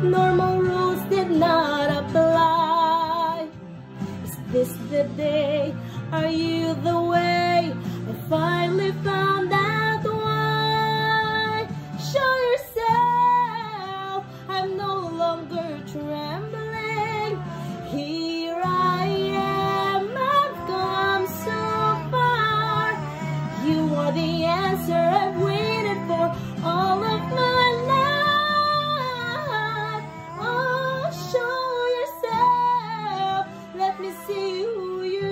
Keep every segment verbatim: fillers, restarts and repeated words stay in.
Normal rules did not apply. Is this the day? Are you the way? I finally found out why. Show yourself, I'm no longer trembling. Here I am, I've come so far. You are the answer I've waited for all of my life. Oh, show yourself, let me see who you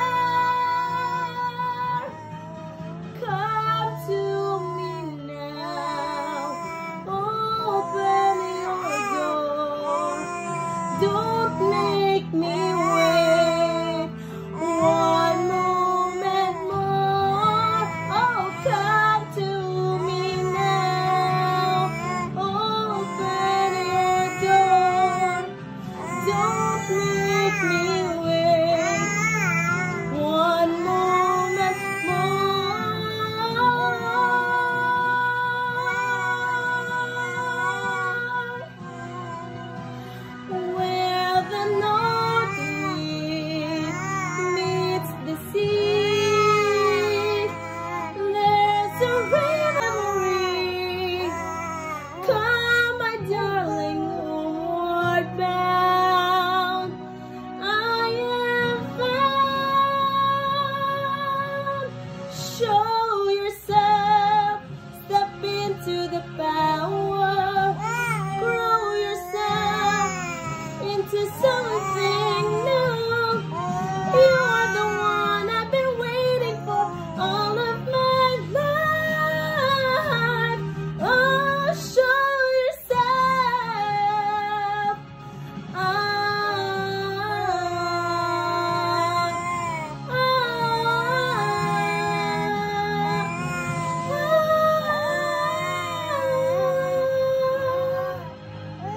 are. Come to me now, open your door. Don't make me wait one moment more. Oh, come to me now, open your door. Don't make me wait one moment more. Where the north wind meets the sea, there's a reverie. Come, my darling, homeward bound. I am found. Show yourself, step into the power. Grow yourself into something new. You are the one I've been waiting for all of my life. Oh, show yourself. Ah,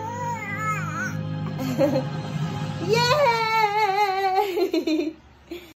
ah, ah. Yay!